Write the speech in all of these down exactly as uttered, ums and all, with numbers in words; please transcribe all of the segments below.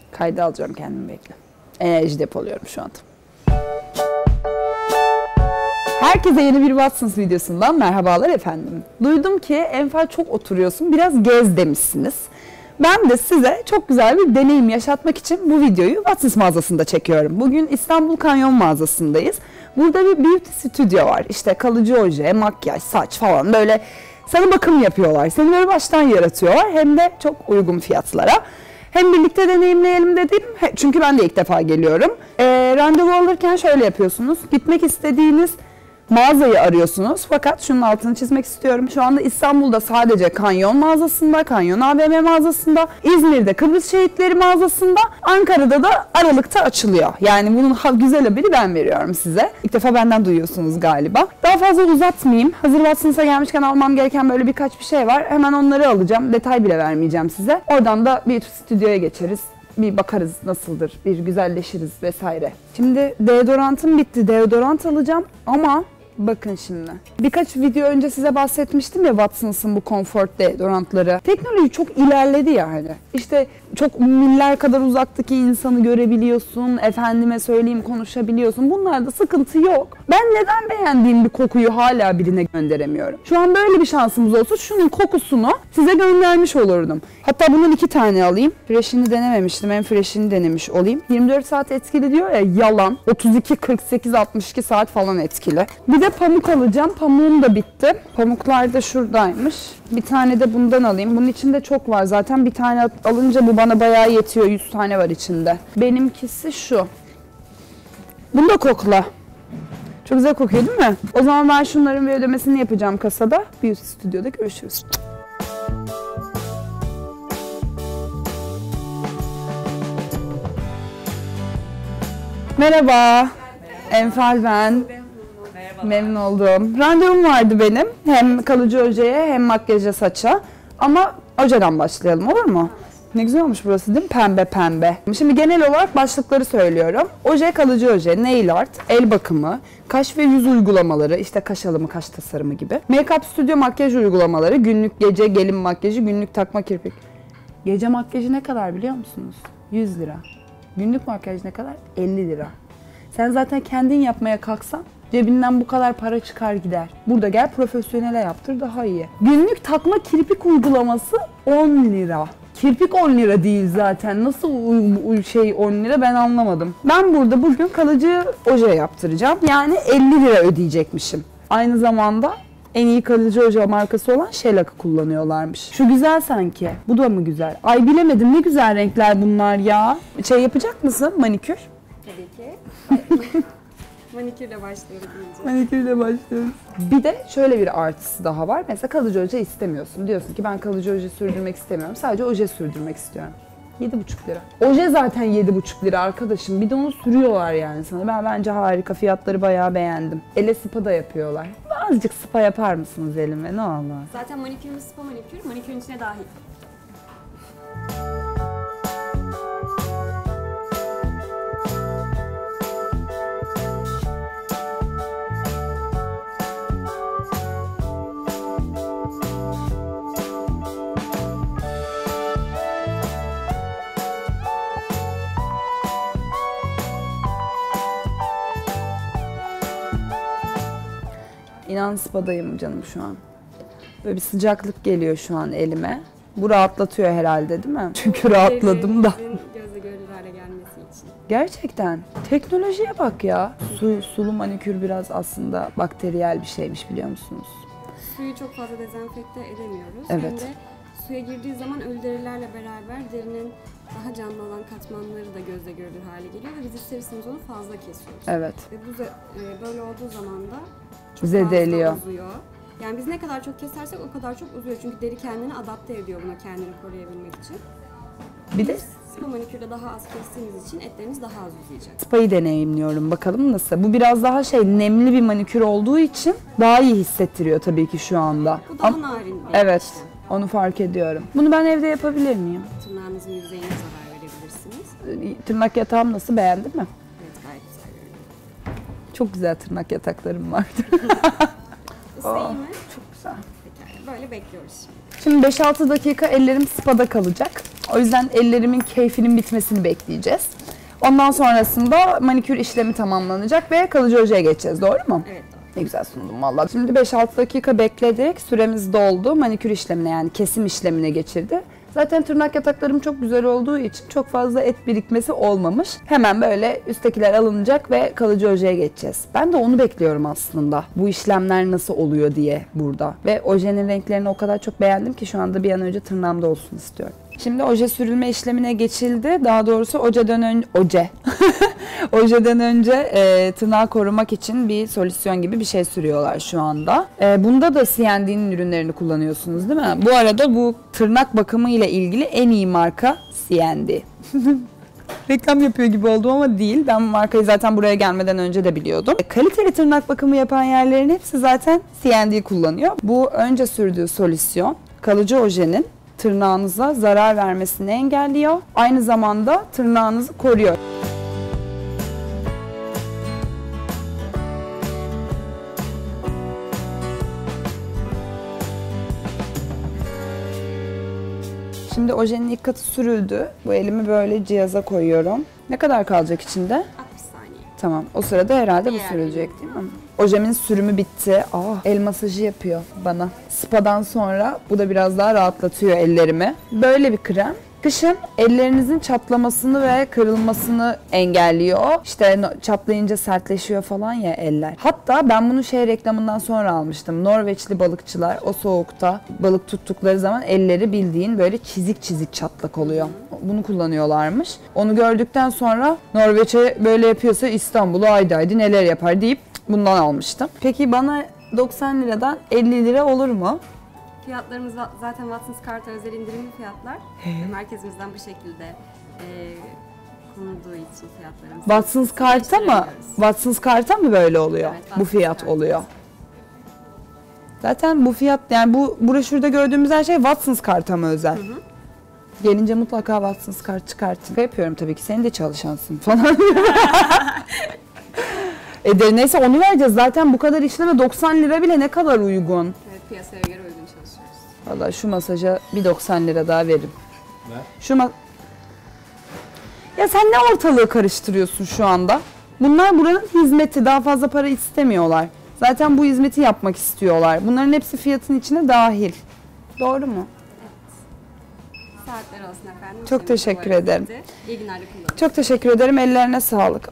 Kayda alacağım kendimi, bekle. Enerji depoluyorum şu anda. Herkese yeni bir Watsons videosundan merhabalar efendim. Duydum ki Enfal çok oturuyorsun, biraz gez demişsiniz. Ben de size çok güzel bir deneyim yaşatmak için bu videoyu Watsons mağazasında çekiyorum. Bugün İstanbul Kanyon mağazasındayız. Burada bir beauty stüdyo var. İşte kalıcı oje, makyaj, saç falan böyle sana bakım yapıyorlar. Seni böyle baştan yaratıyorlar. Hem de çok uygun fiyatlara. Hem birlikte deneyimleyelim dedim. Çünkü ben de ilk defa geliyorum. E, randevu alırken şöyle yapıyorsunuz. Gitmek istediğiniz mağazayı arıyorsunuz. Fakat şunun altını çizmek istiyorum. Şu anda İstanbul'da sadece Kanyon mağazasında, Kanyon A V M mağazasında, İzmir'de Kıbrıs Şehitleri mağazasında, Ankara'da da Aralık'ta açılıyor. Yani bunun güzel haberi ben veriyorum size. İlk defa benden duyuyorsunuz galiba. Daha fazla uzatmayayım. Hazır Watsons'a gelmişken almam gereken böyle birkaç bir şey var. Hemen onları alacağım. Detay bile vermeyeceğim size. Oradan da bir stüdyoya geçeriz. Bir bakarız nasıldır, bir güzelleşiriz vesaire. Şimdi deodorantım bitti. Deodorant alacağım ama bakın şimdi. Birkaç video önce size bahsetmiştim ya Watsons'ın bu comfort deodorantları. Teknoloji çok ilerledi yani. İşte çok miller kadar uzaktaki insanı görebiliyorsun. Efendime söyleyeyim konuşabiliyorsun. Bunlarda sıkıntı yok. Ben neden beğendiğim bir kokuyu hala birine gönderemiyorum? Şu an böyle bir şansımız olsa şunun kokusunu size göndermiş olurdum. Hatta bunun iki tane alayım. Fresh'ini denememiştim. En fresh'ini denemiş olayım. yirmi dört saat etkili diyor ya, yalan. otuz iki, kırk sekiz, altmış iki saat falan etkili. Bir de pamuk alacağım. Pamuğum da bitti. Pamuklar da şuradaymış. Bir tane de bundan alayım. Bunun içinde çok var. Zaten bir tane alınca bu bana bayağı yetiyor. yüz tane var içinde. Benimkisi şu. Bunu da kokla. Çok güzel kokuyor değil mi? O zaman ben şunların bir ödemesini yapacağım kasada. Beauty Stüdyo'da görüşürüz. Merhaba. Enfal ben. Memnun oldum. Randevum vardı benim. Hem kalıcı ojeye hem makyaja, saça. Ama ojeden başlayalım, olur mu? Ne güzel olmuş burası değil mi? Pembe pembe. Şimdi genel olarak başlıkları söylüyorum. Oje, kalıcı oje, nail art, el bakımı, kaş ve yüz uygulamaları, işte kaş alımı, kaş tasarımı gibi. Make-up stüdyo makyaj uygulamaları, günlük gece gelin makyajı, günlük takma kirpik. Gece makyajı ne kadar biliyor musunuz? yüz lira. Günlük makyaj ne kadar? elli lira. Sen zaten kendin yapmaya kalksan cebinden bu kadar para çıkar gider. Burada gel profesyonele yaptır, daha iyi. Günlük takma kirpik uygulaması on lira. Kirpik on lira değil zaten. Nasıl şey on lira ben anlamadım. Ben burada bugün kalıcı oje yaptıracağım. Yani elli lira ödeyecekmişim. Aynı zamanda en iyi kalıcı oje markası olan Shellac kullanıyorlarmış. Şu güzel sanki. Bu da mı güzel? Ay bilemedim, ne güzel renkler bunlar ya. Şey yapacak mısın, manikür? Tabii ki. Manikürle başlıyoruz iyice. Manikürle başlıyoruz. Bir de şöyle bir artısı daha var. Mesela kalıcı oje istemiyorsun. Diyorsun ki ben kalıcı oje sürdürmek istemiyorum. Sadece oje sürdürmek istiyorum. yedi buçuk lira. Oje zaten yedi buçuk lira arkadaşım. Bir de onu sürüyorlar yani sana. Ben bence harika. Fiyatları bayağı beğendim. Ele spa da yapıyorlar. Azıcık spa yapar mısınız elime? Ne olur. Zaten manikürümüz spa manikür. Manikürün içine dahil. İnan spadayım canım şu an. Böyle bir sıcaklık geliyor şu an elime. Bu rahatlatıyor herhalde değil mi? Çünkü rahatladım da. Gözle görülür hale gelmesi için. Gerçekten. Teknolojiye bak ya. Su, sulu manikür biraz aslında bakteriyel bir şeymiş, biliyor musunuz? Suyu çok fazla dezenfekte edemiyoruz. Evet. Hem de suya girdiği zaman ölü derilerle beraber derinin daha canlı olan katmanları da gözle görülür hale geliyor ve biz ister istemez onu fazla kesiyoruz. Evet. Ve bu böyle olduğu zaman da çok Zedeliyor. fazla uzuyor. Yani biz ne kadar çok kesersek o kadar çok uzuyor. Çünkü deri kendini adapte ediyor buna, kendini koruyabilmek için. Bir de spa manikürde daha az kestiğimiz için etleriniz daha az uzayacak. spa'yı deneyimliyorum. Bakalım nasıl. Bu biraz daha şey, nemli bir manikür olduğu için daha iyi hissettiriyor tabii ki şu anda. Bu daha Ama, narin bir evet. işlem. Onu fark ediyorum. Bunu ben evde yapabilir miyim? Tırnağınızın yüzeyine zarar verebilirsiniz. Tırnak yatağım nasıl, beğendin mi? Evet, gayet güzel görünüyor. Çok güzel tırnak yataklarım vardı. Isıyı mı? Çok güzel. Pekala, böyle bekliyoruz şimdi. Şimdi beş altı dakika ellerim spada kalacak. O yüzden ellerimin keyfinin bitmesini bekleyeceğiz. Ondan sonrasında manikür işlemi tamamlanacak ve kalıcı ojeye geçeceğiz. Doğru mu? Evet, doğru. Ne güzel sundum valla. Şimdi beş altı dakika bekledik. Süremiz doldu. Manikür işlemine yani kesim işlemine geçirdi. Zaten tırnak yataklarım çok güzel olduğu için çok fazla et birikmesi olmamış. Hemen böyle üsttekiler alınacak ve kalıcı ojeye geçeceğiz. Ben de onu bekliyorum aslında. Bu işlemler nasıl oluyor diye burada. Ve ojenin renklerini o kadar çok beğendim ki şu anda bir an önce tırnağımda olsun istiyorum. Şimdi oje sürülme işlemine geçildi. Daha doğrusu ojeden önce oje. Ojeden önce e, tırnağı korumak için bir solüsyon gibi bir şey sürüyorlar şu anda. E, bunda da C and D'nin ürünlerini kullanıyorsunuz değil mi? Bu arada bu tırnak bakımı ile ilgili en iyi marka C and D. Reklam yapıyor gibi oldum ama değil. Ben markayı zaten buraya gelmeden önce de biliyordum. E, kaliteli tırnak bakımı yapan yerlerin hepsi zaten C and D kullanıyor. Bu önce sürdüğü solüsyon kalıcı ojenin tırnağınıza zarar vermesini engelliyor. Aynı zamanda tırnağınızı koruyor. Şimdi ojenin ilk katı sürüldü. Bu elimi böyle cihaza koyuyorum. Ne kadar kalacak içinde? altmış saniye. Tamam. O sırada herhalde bu Diğer sürülecek değil mi? Ojemin sürümü bitti. Aa, el masajı yapıyor bana. Spadan sonra bu da biraz daha rahatlatıyor ellerimi. Böyle bir krem. Kışın ellerinizin çatlamasını ve kırılmasını engelliyor. İşte çatlayınca sertleşiyor falan ya eller. Hatta ben bunu şey reklamından sonra almıştım. Norveçli balıkçılar o soğukta balık tuttukları zaman elleri bildiğin böyle çizik çizik çatlak oluyor. Bunu kullanıyorlarmış. Onu gördükten sonra Norveç'e böyle yapıyorsa İstanbul'a haydi haydi neler yapar deyip bundan almıştım. Peki bana doksan liradan elli lira olur mu? Fiyatlarımız za- zaten Watsons Kart'a özel indirimli fiyatlar. He. Merkezimizden bu şekilde e, konulduğu için fiyatlarımız. Watsons Kart'a mı? değiştirebiliyoruz. Watsons Kart'a mı böyle oluyor? Evet, Bu Watsons fiyat Kart. oluyor. Zaten bu fiyat yani bu broşürde gördüğümüz her şey Watsons Kart'a mı özel? Hı hı. Gelince mutlaka Watsons Kart çıkartın. Yapıyorum tabii ki. Senin de çalışansın falan. e de neyse onu vereceğiz. Zaten bu kadar işleme doksan lira bile ne kadar uygun. Evet, piyasaya göre uygun çalışıyoruz. Vallahi şu masaja bir doksan lira daha veririm. Ne? Şu ma- Ya sen ne ortalığı karıştırıyorsun şu anda? Bunlar buranın hizmeti. Daha fazla para istemiyorlar. Zaten bu hizmeti yapmak istiyorlar. Bunların hepsi fiyatın içine dahil. Doğru mu? Saatler olsun efendim. Çok İşlemimiz teşekkür bu arada ederim. bitti. İyi günler kullanın. Çok teşekkür ederim. Ellerine sağlık.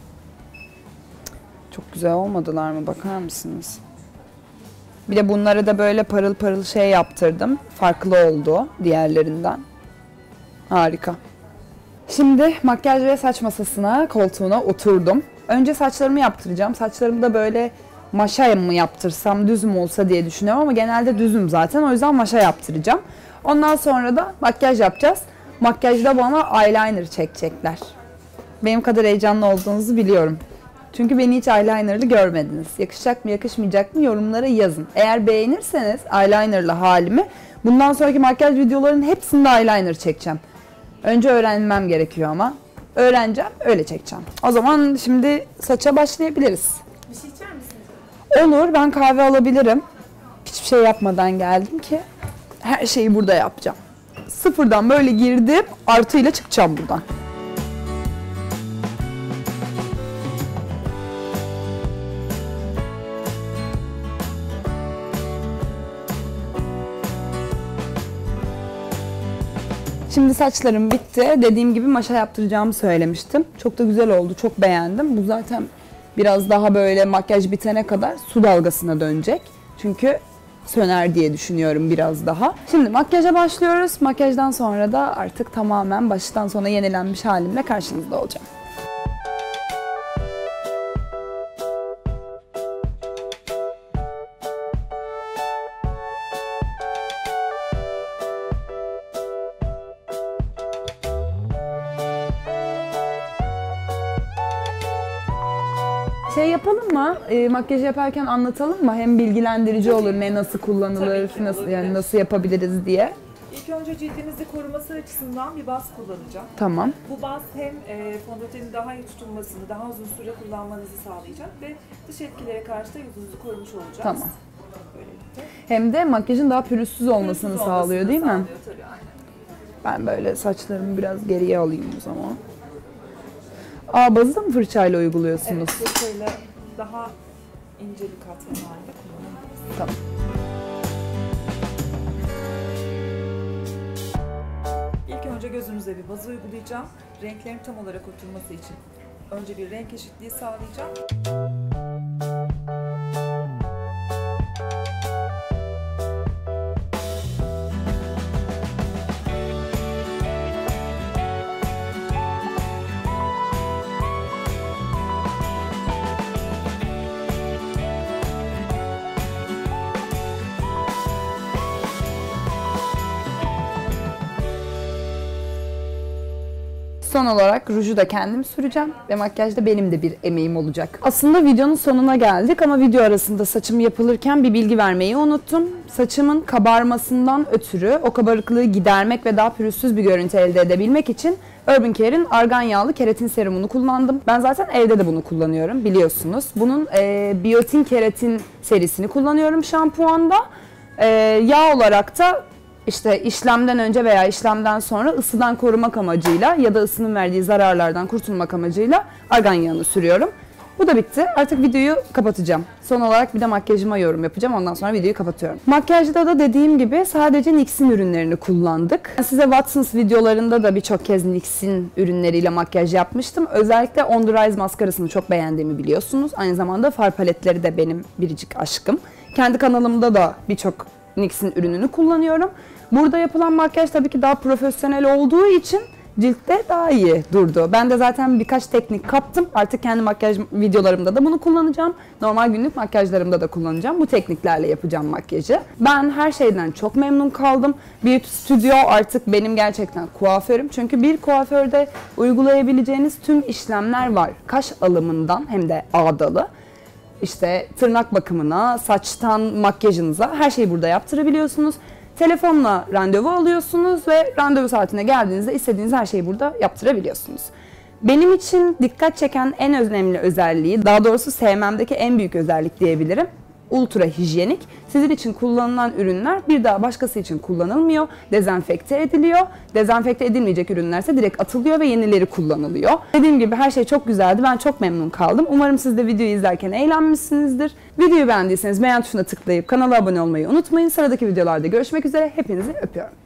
Çok güzel olmadılar mı? Bakar mısınız? Bir de bunları da böyle parıl parıl şey yaptırdım. Farklı oldu diğerlerinden. Harika. Şimdi makyaj ve saç masasına, koltuğuna oturdum. Önce saçlarımı yaptıracağım. Saçlarımı da böyle maşa mı yaptırsam, düz mü olsa diye düşünüyorum ama genelde düzüm zaten. O yüzden maşa yaptıracağım. Ondan sonra da makyaj yapacağız. Makyajda bana eyeliner çekecekler. Benim kadar heyecanlı olduğunuzu biliyorum. Çünkü beni hiç eyelinerlı görmediniz. Yakışacak mı yakışmayacak mı yorumlara yazın. Eğer beğenirseniz eyelinerlı halimi bundan sonraki makyaj videolarının hepsinde eyeliner çekeceğim. Önce öğrenmem gerekiyor ama. Öğreneceğim, öyle çekeceğim. O zaman şimdi saça başlayabiliriz. Bir şey içer misiniz? Olur, ben kahve alabilirim. Hiçbir şey yapmadan geldim ki her şeyi burada yapacağım. Sıfırdan böyle girdim, artıyla çıkacağım buradan. Şimdi saçlarım bitti. Dediğim gibi maşa yaptıracağımı söylemiştim. Çok da güzel oldu. Çok beğendim. Bu zaten biraz daha böyle makyaj bitene kadar su dalgasına dönecek. Çünkü söner diye düşünüyorum biraz daha. Şimdi makyaja başlıyoruz. Makyajdan sonra da artık tamamen baştan sona yenilenmiş halimle karşınızda olacağım. Şey yapalım mı? E, makyaj yaparken anlatalım mı? Hem bilgilendirici olur, ne nasıl kullanılır, Tabii ki, nasıl olabilir. yani nasıl yapabiliriz diye. İlk önce cildinizi koruması açısından bir baz kullanacağım. Tamam. Bu baz hem e, fondötenin daha iyi tutunmasını, daha uzun süre kullanmanızı sağlayacak ve dış etkilere karşı da yüzünüzü korumuş olacağız. Tamam. böylelikle. Hem de makyajın daha pürüzsüz olmasını Pürüzsüz sağlıyor olmasını değil mi? Sağlıyor tabii, aynen. Ben böyle saçlarımı biraz geriye alayım o zaman. Aa, bazı da mı fırçayla uyguluyorsunuz? Evet, fırçayla daha ince bir katman halinde kullanabiliriz. Tamam. İlk önce gözünüze bir bazı uygulayacağım. Renklerin tam olarak oturması için önce bir renk eşitliği sağlayacağım. Son olarak ruju da kendim süreceğim ve makyajda benim de bir emeğim olacak. Aslında videonun sonuna geldik ama video arasında saçım yapılırken bir bilgi vermeyi unuttum. Saçımın kabarmasından ötürü o kabarıklığı gidermek ve daha pürüzsüz bir görüntü elde edebilmek için Urban Care'in argan yağlı keratin serumunu kullandım. Ben zaten evde de bunu kullanıyorum biliyorsunuz. Bunun e, Biotin Keratin serisini kullanıyorum şampuanda. E, yağ olarak da İşte işlemden önce veya işlemden sonra ısıdan korumak amacıyla ya da ısının verdiği zararlardan kurtulmak amacıyla argan yağını sürüyorum. Bu da bitti. Artık videoyu kapatacağım. Son olarak bir de makyajıma yorum yapacağım. Ondan sonra videoyu kapatıyorum. Makyajda da dediğim gibi sadece N Y X'in ürünlerini kullandık. Size Watsons videolarında da birçok kez N Y X'in ürünleriyle makyaj yapmıştım. Özellikle On The Rise maskarasını çok beğendiğimi biliyorsunuz. Aynı zamanda far paletleri de benim biricik aşkım. Kendi kanalımda da birçok N Y X'in ürününü kullanıyorum. Burada yapılan makyaj tabii ki daha profesyonel olduğu için ciltte daha iyi durdu. Ben de zaten birkaç teknik kaptım. Artık kendi makyaj videolarımda da bunu kullanacağım. Normal günlük makyajlarımda da kullanacağım. Bu tekniklerle yapacağım makyajı. Ben her şeyden çok memnun kaldım. Beauty Studio artık benim gerçekten kuaförüm. Çünkü bir kuaförde uygulayabileceğiniz tüm işlemler var. Kaş alımından hem de ağdalı. İşte tırnak bakımına, saçtan makyajınıza her şeyi burada yaptırabiliyorsunuz. Telefonla randevu alıyorsunuz ve randevu saatine geldiğinizde istediğiniz her şeyi burada yaptırabiliyorsunuz. Benim için dikkat çeken en önemli özelliği, daha doğrusu sevmemdeki en büyük özellik diyebilirim. Ultra hijyenik. Sizin için kullanılan ürünler bir daha başkası için kullanılmıyor. Dezenfekte ediliyor. Dezenfekte edilmeyecek ürünlerse direkt atılıyor ve yenileri kullanılıyor. Dediğim gibi her şey çok güzeldi. Ben çok memnun kaldım. Umarım siz de videoyu izlerken eğlenmişsinizdir. Videoyu beğendiyseniz beğen tuşuna tıklayıp kanala abone olmayı unutmayın. Sıradaki videolarda görüşmek üzere. Hepinizi öpüyorum.